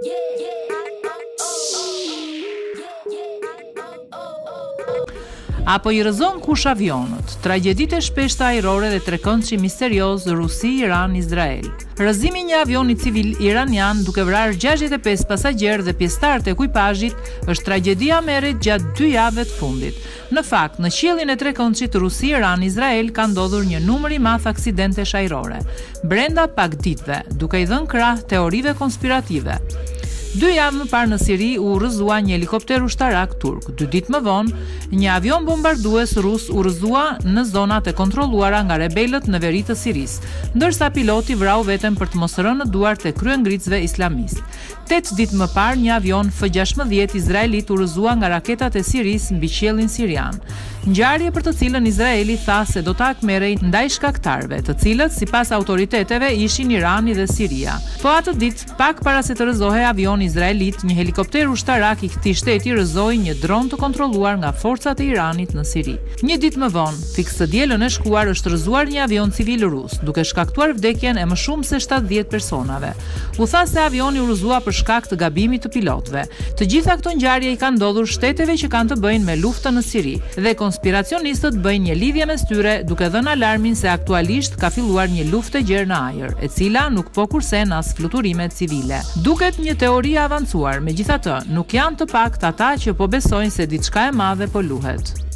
Apo I rrëzon kush avionët, tragjeditë e shpeshta ajrore dhe trekëndshi misterioz Rusi, Iran, Izrael. Rrëzimi I një avioni civil iranian duke vrarë 65 pasagjerë dhe pjesëtar të ekuipazhit është tragjedia më e rrët gjatë 2 javëve të fundit. Në fakt, në qiellin e trekëndshit Rusi, Iran, Izrael ka ndodhur një numër I madh aksidentesh ajrore, brenda pak ditëve, duke I dhënë krah teorive konspirative. 2 javë më parë në Siri u rrëzua një helikopter ushtarak turk. 2 ditë më vonë, një avion bombardues rus u rrëzua në zonat e kontrolluara nga rebelët në veri të Sirisë, ndërsa piloti vrau veten për të mos rënë në duart e kryengritësve islamist. 8 ditë më parë, një avion F-16 izraelit u rrëzua nga raketat e Sirisë mbi qiellin sirian. Ngjarje për të cilën Izraeli tha se do ta akmerej ndaj shkaktarëve, të cilët sipas autoriteteve ishin Irani dhe Siria. Po atë ditë, pak para se të rrëzohej avioni izraelit, një helikopter ushtarak I këtij shteti rrëzoi një dron të kontrolluar nga forcat e Iranit në Siri. Një ditë më vonë, fiks të dielën e shkuar është rrëzuar një avion civil rus, duke shkaktuar vdekjen e më shumë se 70 personave. U tha se avioni u rrëzua për shkak të gabimit të pilotëve. Të gjitha këto ngjarje I kanë ndodhur shteteve që kanë të bëjnë me luftën në Siri dhe konspiracionistët bëjnë një lidhje mes tyre duke dhënë alarmin se aktualisht ka filluar një luftë e gjerë në ajër, e cila nuk po kursen as fluturime civile. Duket një teori e avancuar, megjithatë, nuk janë të paktë ata që po besojnë se diçka e madhe po luhet.